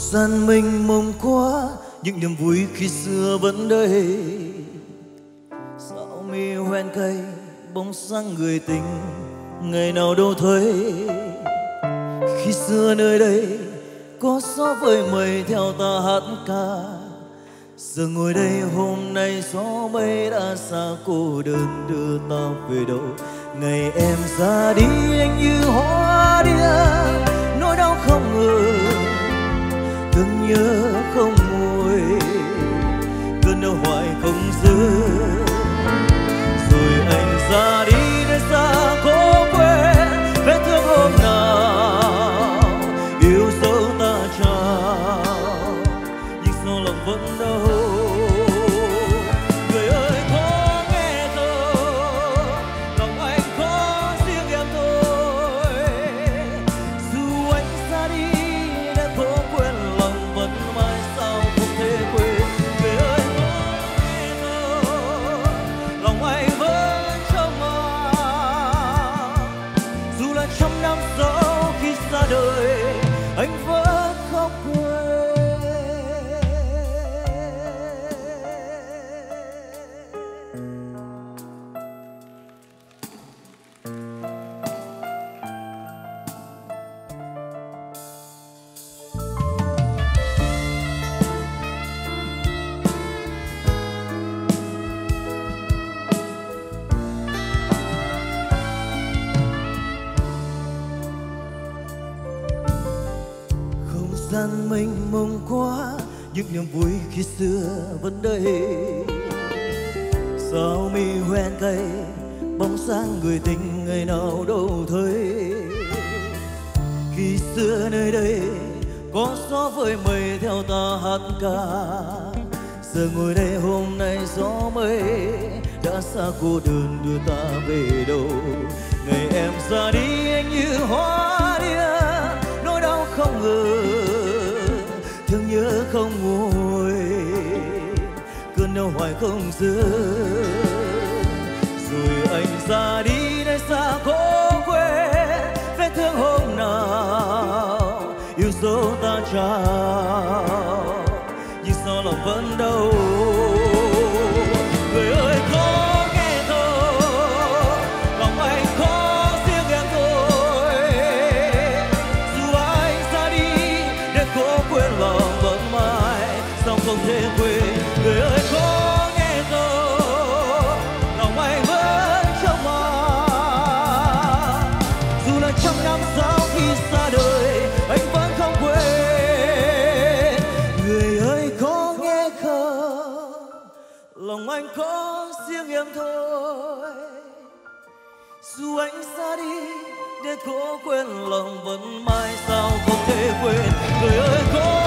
gian mênh mông quá, những niềm vui khi xưa vẫn đây. Sao mi hoen cây bóng sáng người tình, ngày nào đâu thấy. Khi xưa nơi đây có gió với mây theo ta hát ca. Giờ ngồi đây hôm nay gió mây đã xa, cô đơn đưa ta về đâu. Ngày em ra đi anh như hoa điên, nỗi đau không ngừng, thương nhớ không nguôi, cơn đau hoài không dứt. Rồi anh ra đi nơi xa cố quên vết thương hôm nào yêu dấu ta trao, nhưng sao lòng vẫn đau. Người ơi có nghe không, lòng anh có riêng em thôi. Dù anh ra đi đã cố quên, lòng vẫn mãi sao không thể quên. Người ơi có nghe không, lòng anh vẫn trong mong. Dù là trăm năm sau khi xa đời, anh vẫn không quên. Không gian mênh mông quá, những niềm vui khi xưa vẫn đây. Sao mi hoen cây bóng sáng người tình, ngày nào đâu thấy. Khi xưa nơi đây có gió với mây theo ta hát ca. Giờ ngồi đây hôm nay gió mây đã xa, cô đơn đưa ta về đâu. Ngày em ra đi anh như hoa điên, nỗi đau không ngừng, thương nhớ không nguôi, cơn đau hoài không dứt. Rồi anh ra đi nơi xa cố quên vết thương hôm nào yêu dấu ta trao, nhưng sao lòng vẫn đau. Người ơi có nghe không, lòng anh có riêng em thôi. Dù anh ra đi để cố quên, lòng vẫn mãi sao không thể quên. Người ơi có nghe không, lòng anh vẫn trong mong. Dù là trăm năm sau khi xa đời, anh vẫn không quên. Người ơi có nghe không, lòng anh có riêng em thôi. Dù anh ra đi để cố quên, lòng vẫn mãi sao không thể quên. Người ơi có